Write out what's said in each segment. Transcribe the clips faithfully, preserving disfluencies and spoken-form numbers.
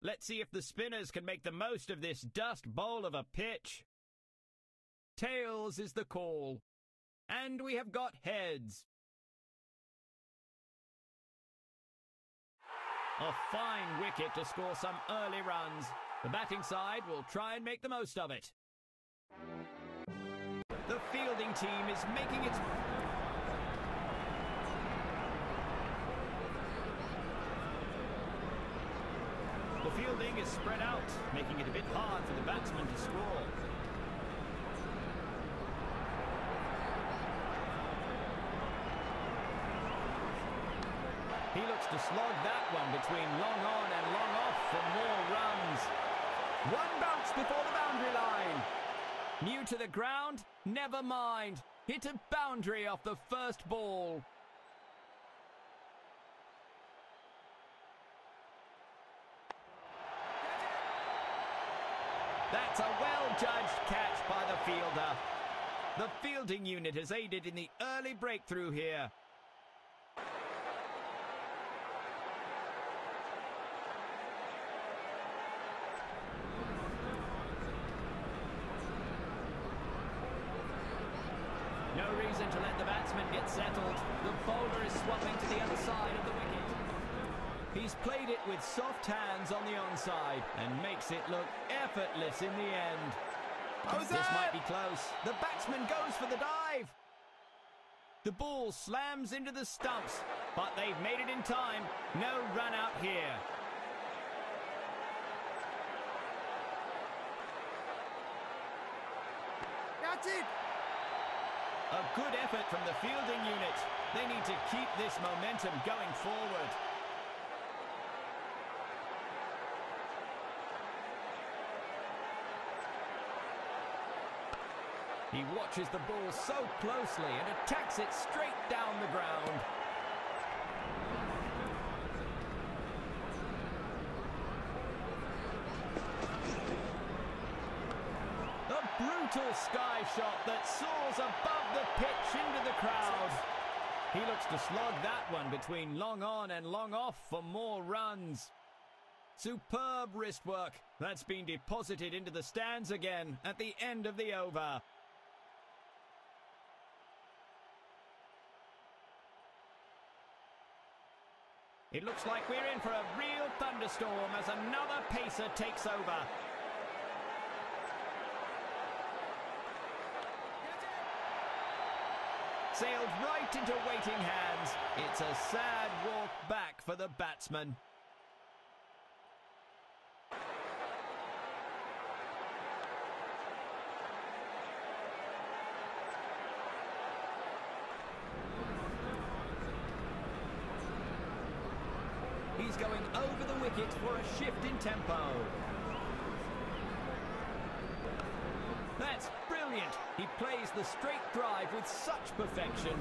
Let's see if the spinners can make the most of this dust bowl of a pitch. Tails is the call. And we have got heads. A fine wicket to score some early runs. The batting side will try and make the most of it. The fielding team is making its... The fielding is spread out, making it a bit hard for the batsman to score. He looks to slog that one between long on and long off for more runs. One bounce before the boundary line. New to the ground? Never mind. Hit a boundary off the first ball. That's a well-judged catch by the fielder. The fielding unit has aided in the early breakthrough here. No reason to let the batsman get settled. The bowler is swapping to the other side of the wicket. He's played it with soft hands on the onside and makes it look effortless in the end. This might be close. The batsman goes for the dive. The ball slams into the stumps, but they've made it in time. No run out here. That's it. A good effort from the fielding unit. They need to keep this momentum going forward. He watches the ball so closely and attacks it straight down the ground. A brutal sky shot that soars above the pitch into the crowd. He looks to slog that one between long on and long off for more runs. Superb wrist work. That's been deposited into the stands again at the end of the over. It looks like we're in for a real thunderstorm as another pacer takes over. Sailed right into waiting hands. It's a sad walk back for the batsman. He's going over the wicket for a shift in tempo. That's brilliant. He plays the straight drive with such perfection.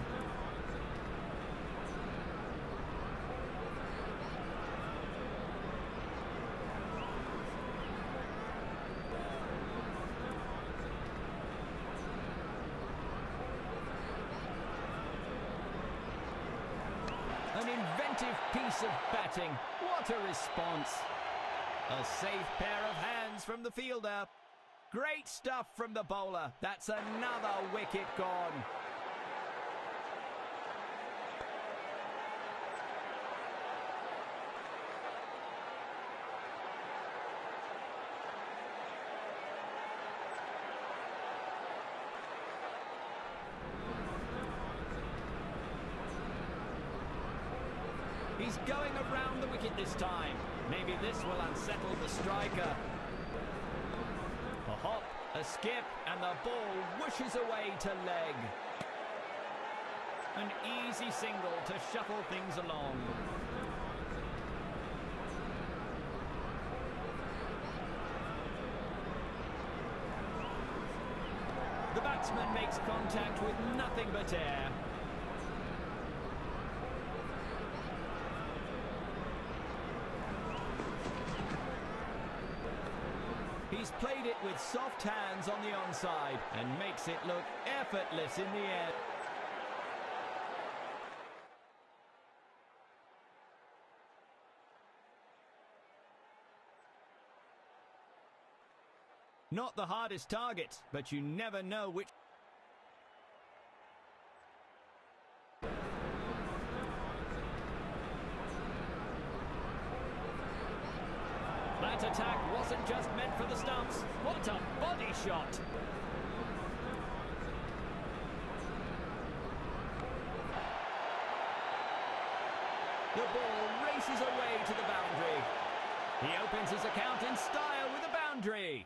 An inventive piece of batting. What a response. A safe pair of hands from the fielder. Great stuff from the bowler. That's another wicket gone. He's going around the wicket this time. Maybe this will unsettle the striker. A hop, a skip, and the ball whooshes away to leg. An easy single to shuffle things along. The batsman makes contact with nothing but air. He's played it with soft hands on the onside and makes it look effortless in the end. Not the hardest target, but you never know which... That attack wasn't just meant for the stumps. What a body shot! The ball races away to the boundary. He opens his account in style with a boundary.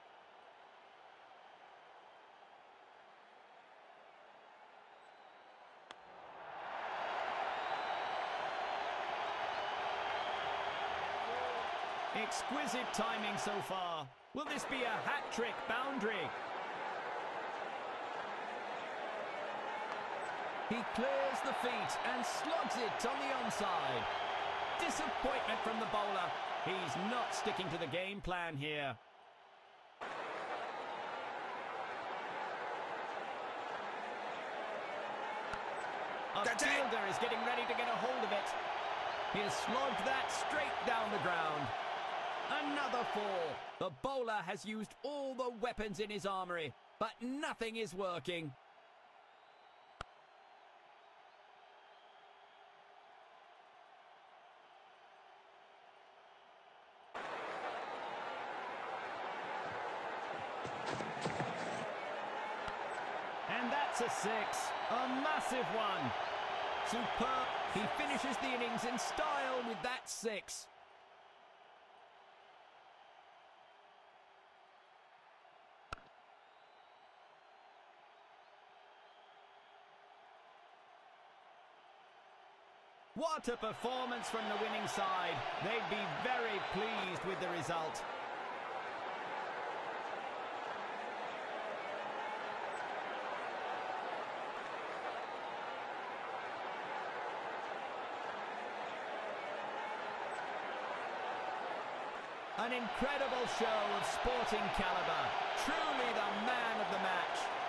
Exquisite timing so far. Will this be a hat-trick boundary? He clears the feet and slogs it on the onside. Disappointment from the bowler. He's not sticking to the game plan here. A fielder is getting ready to get a hold of it. He has slogged that straight down the ground. Another four. The bowler has used all the weapons in his armoury, but nothing is working. And that's a six. A massive one. Superb. He finishes the innings in style with that six. What a performance from the winning side. They'd be very pleased with the result. An incredible show of sporting calibre. Truly the man of the match.